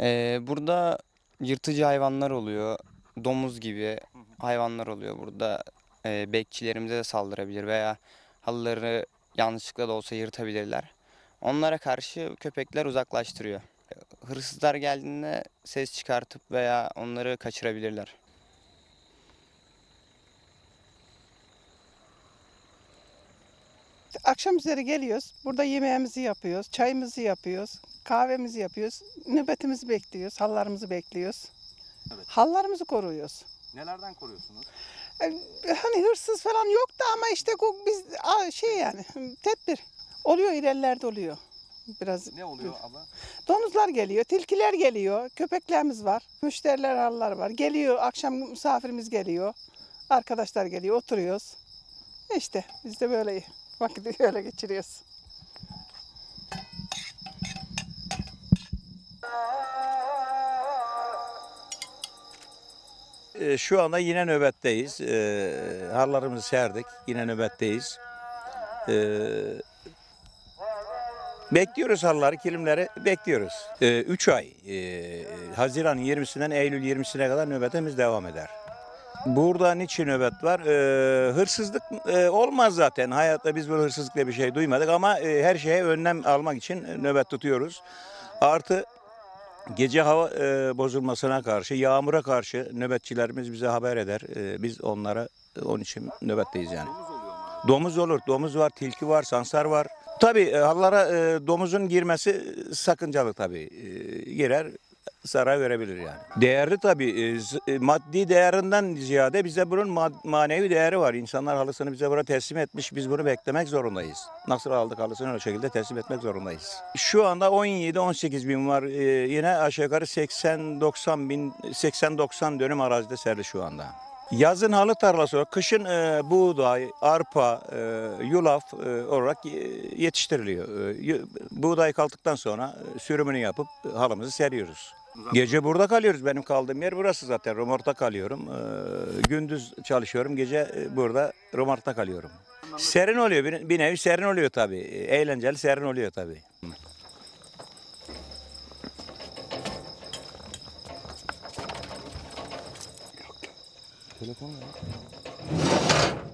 Burada yırtıcı hayvanlar oluyor. Domuz gibi hayvanlar oluyor burada. Bekçilerimize de saldırabilir veya halıları yanlışlıkla da olsa yırtabilirler. Onlara karşı köpekler uzaklaştırıyor. Hırsızlar geldiğinde ses çıkartıp veya onları kaçırabilirler. Akşam üzeri geliyoruz. Burada yemeğimizi yapıyoruz, çayımızı yapıyoruz, kahvemizi yapıyoruz. Nöbetimizi bekliyoruz, hallarımızı bekliyoruz. Evet. Hallarımızı koruyoruz. Nelerden koruyorsunuz? E, Hani hırsız falan yok da ama işte biz şey yani tedbir. Oluyor, ilerlerde oluyor. Biraz Ne oluyor abla? domuzlar geliyor, tilkiler geliyor, köpeklerimiz var, müşteriler hallar var. Geliyor, akşam misafirimiz geliyor, arkadaşlar geliyor, oturuyoruz. İşte biz de böyle vakit öyle geçiriyoruz. Şu anda yine nöbetteyiz. Harlarımızı serdik. Yine nöbetteyiz. Bekliyoruz harları, kilimleri bekliyoruz. 3 ay. Haziran 20'sinden Eylül 20'sine kadar nöbetimiz devam eder. Burada niçin nöbet var? Hırsızlık olmaz zaten. Hayatta biz böyle hırsızlıkla bir şey duymadık ama her şeye önlem almak için nöbet tutuyoruz. Artı gece hava bozulmasına karşı, yağmura karşı nöbetçilerimiz bize haber eder. Biz onlara onun için nöbetteyiz yani. Domuz oluyor mu? Domuz olur, domuz var, tilki var, sansar var. Tabii hallara domuzun girmesi sakıncalı tabii. Girer, zarar verebilir yani. Değerli tabii. Maddi değerinden ziyade bize bunun manevi değeri var. İnsanlar halısını bize burada teslim etmiş. Biz bunu beklemek zorundayız. Nasıl aldık halısını o şekilde teslim etmek zorundayız. Şu anda 17-18 bin var. Yine aşağı yukarı 80-90 bin, 80-90 dönüm arazide serdi şu anda. Yazın halı tarlası olarak, kışın buğday, arpa, yulaf olarak yetiştiriliyor. Buğday kaldıktan sonra sürümünü yapıp halımızı seriyoruz. Gece burada kalıyoruz. Benim kaldığım yer burası zaten. Romorta kalıyorum. Gündüz çalışıyorum. Gece burada Romorta kalıyorum. Serin oluyor. Bir nevi serin oluyor tabii. Eğlenceli serin oluyor tabii. Telefon var.